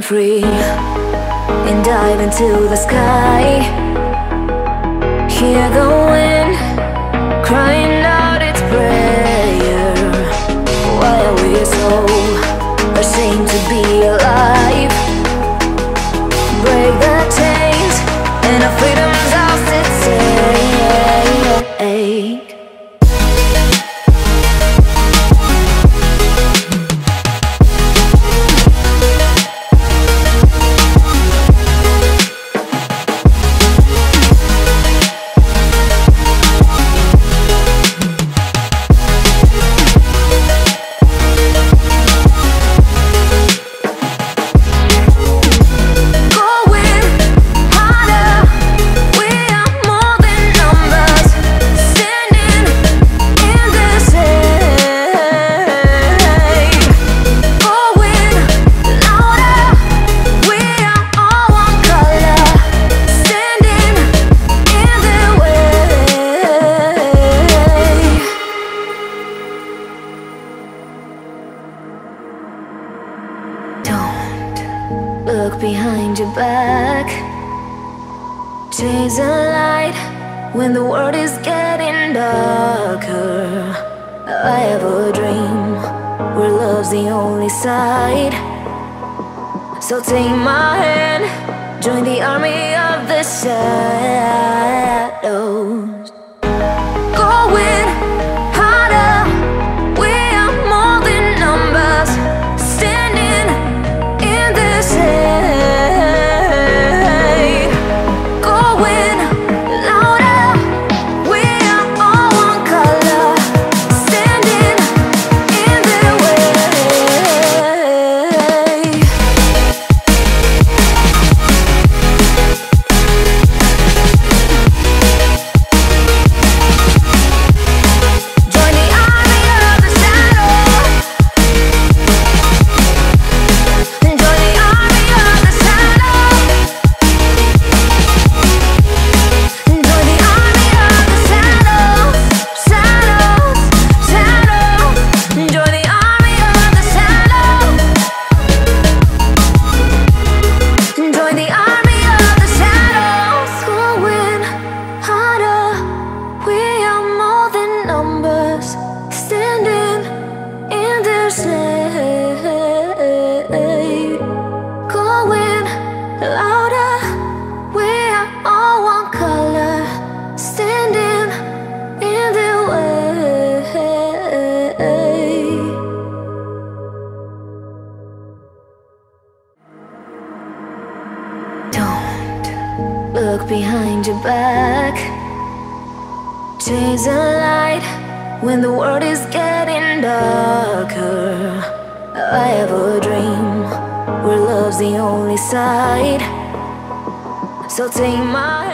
free and dive into the sky. Hear the wind crying out its prayer. Why are we so ashamed to be alive? Break the chains and our freedom's ours to take. Look behind your back. Chase a light when the world is getting darker. I have a dream where love's the only side. So take my hand, join the army of the shadows. Going harder, we are more than numbers. Standing in the shade, going louder. We are all one color, standing in the way. Join the army of the shadow. Join the army of the shadow. Join the army of the shadows, shadows, shadows. Join the army of the shadows. Join the army of the shadows. Going harder, we are more than numbers. Standing in the shade, going louder. We are all one color, standing in the way. Don't look behind your back. Chase a light when the world is getting darker. I have a dream where love's the only side. So take my